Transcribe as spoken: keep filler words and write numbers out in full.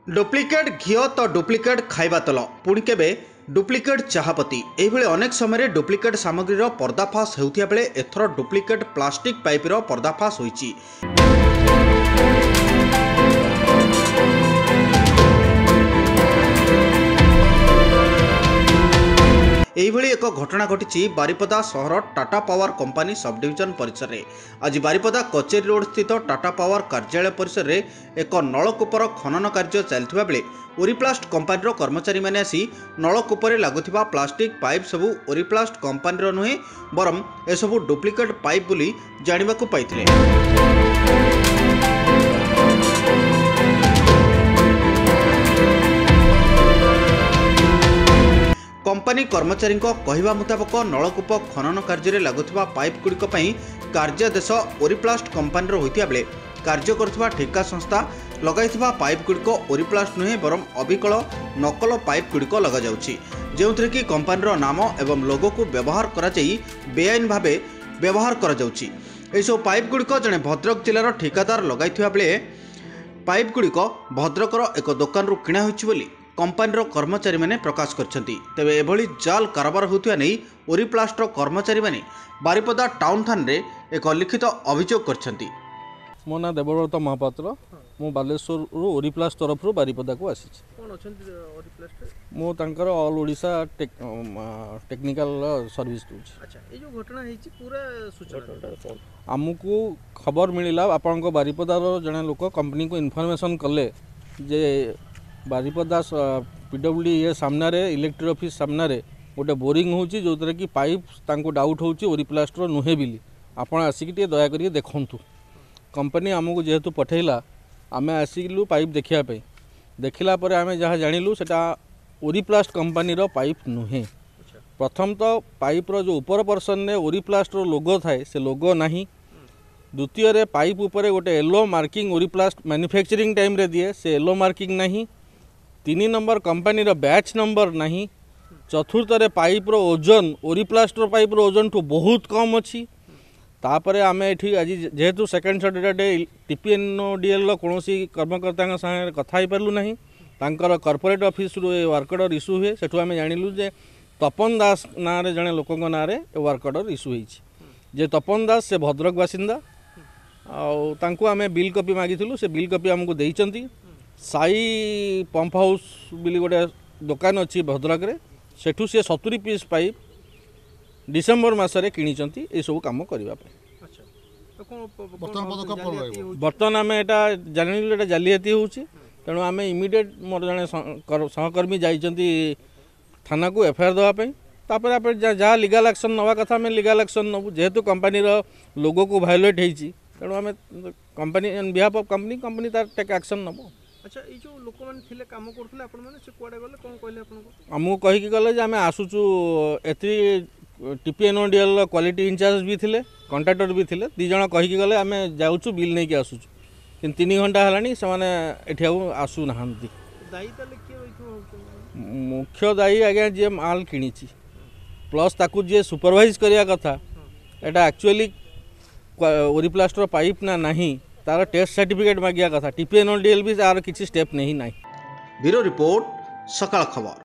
Duplicate घिओ तो duplicate खाइबा तल पुणी केबे डुप्लिकेट चाहपत्ती एहिभଳି अनेक समय डुप्लिकेट सामग्रीर पर्दाफाश हेउथिया बेले एथर डुप्लिकेट प्लास्टिक पाइपर पर्दाफाश होईची। एहिभଳି एक घटना घटी बारिपदा सहर Tata power company sub division परिसर में। आज बारिपदा कचेरी रोड स्थित टाटा पावर कार्यालय परिसर में एक नलकूपर खनन कार्य चलता बेले ओरिप्लास्ट कंपनी कर्मचारी मैंने आसी नलकूपर लगुवा प्लास्टिक पाइप सबू ओरिप्लास्ट कंपनी नुहे बरम एसबू डुप्लिकेट पाइप बोली जानिबाकु पाइथिले। कंपनी कर्मचारी कहवा मुताबक नलकूप खनन कार्य लगुवा पाइप गुड़िक कार्यादेश ओरिप्लास्ट कंपनी होता बेले कार्य करुवा ठेका संस्था लगाइथिबा पाइप गुड़िक ओरिप्लास्ट नुहे बरम अविकल नकल पाइप गुड़िक लग जाउछि, जेउथिरे कि कंपनी नाम एवं लोगो को व्यवहार करा जाई बेआईन भावे व्यवहार करा जाउछि। एसो पाइप गुड़िक जड़े भद्रक जिलार ठेकादार लगाइथिबा बेले पाइप गुड़िक भद्रकर एक दुकान किणा होइछि बोली कंपनी कर्मचारी मैंने प्रकाश करछंती। तेबे एभली जाल कारबार होतुआ नै ओरिप्लास्ट कर्मचारी मैंने बारिपदा टाउन थाना रे एक लिखित अभियोग करछंती। मो ना देवव्रत महापात्र, मो बालेश्वर ओरिप्लास्ट तरफ बारिपदा को आसी। मो तांकर all Odisha tech, technical service दूची। अच्छा, ए जो घटना हेची पूरा सूचना आमको खबर मिलिला। आपन को बारिपदार जने लोक कंपनी को इन्फॉर्मेशन कले जे बारिपदा पीडब्ल्यूडी सामने इलेक्ट्रिक ऑफिस सामने गोटे बोरिंग होची जो कि पाइप तांको डाउट होची ओरिप्लास्ट नुहे बिली आपण आसिक दया करिके देखंतु। कंपनी आमको जेहेतु पठेला आमे आसिलु पाइप देखिया पे देखिला पर आमे जहाँ जानिलु सेटा ओरिप्लास्ट कंपनी रो पाइप नुहे। प्रथम तो पाइप रो जो ऊपर पर्सन ने ओरिप्लास्ट रो लोगो थाए से लोगो नहीं। द्वितीय रे पाइप ऊपर गोटे yellow marking Oriplast manufacturing time रे दिए से येलो मार्किंग नहीं। तीन नंबर कंपनी रो बैच नंबर नहीं। चतुर्थ रे पाइप रो ओजन ओरिप्लास्ट रो पाइप रो ओजन ठू बहुत कम अच्छी। तापरे आमे एठी आज जेहेतु सेकेंड सैटरडे टीपीएनओडीएल कौन कर्मकर्ता साथ कथा हो पार्लु नहीं। तांकर कॉर्पोरेट ऑफिस रु वर्क ऑर्डर इश्यू हुए सेठू आमे जानिलु जे तपन दास ना रे जने लोकन ना रे वर्क ऑर्डर इश्यू होईछि। जे तपन दास से भद्रक बासिंदा आउ तांको आमे बिल कॉपी मागिथिलु से बिल कॉपी हमको देइचंती। साई पंप हाउस बिली गोटे दुकान अच्छी भद्रक रे सेठू से सत्तरी पीस पाइप डिसेम्बर मसरे किनिचंती ए सब काम करबा पे। अच्छा, तो कोन बर्तन आम एटा जानिलु एटा जालियाती होउची तेणु आम इमिडिएट मोर जने सहकर्मी जाइचंती थाना को एफआईआर देवा पे। तापर आप जहाँ लीगल एक्शन नवा कथा आम लीगल एक्शन नबू जेहेतु कंपनी लोगो को वायोलेट होईची तेणु आम company on behalf of company company तार टेक एक्शन नबो। अच्छा, ये जो लोक मैंने थिले काम करथले आपण माने से कुआडे गले कोन कहले आपण को हमहु कहि कि गले जे आमे आसुचु एथि टीपीएनओडीएल क्वालिटी इंचार्ज भी थिले कॉन्ट्रैक्टर भी थिले दी जण कहि कि गले आमे जाउचु बिल नै कि आसुचु किन तीन घंटा हलानी समाने एठी आसु नहांती। दाई तले के होइथो मुख्य दाई आज्ञा जे माल किनिची प्लस ताकू जे सुपरवाइज करिया कथा एटा एक्चुअली ओरिप्लास्ट पाइप ना नहीं तार टेस्ट सर्टिफिकेट मागिया कथा टीपीएनओडीएल भी तार किसी स्टेप नहीं। ब्यूरो रिपोर्ट सकाळ खबर।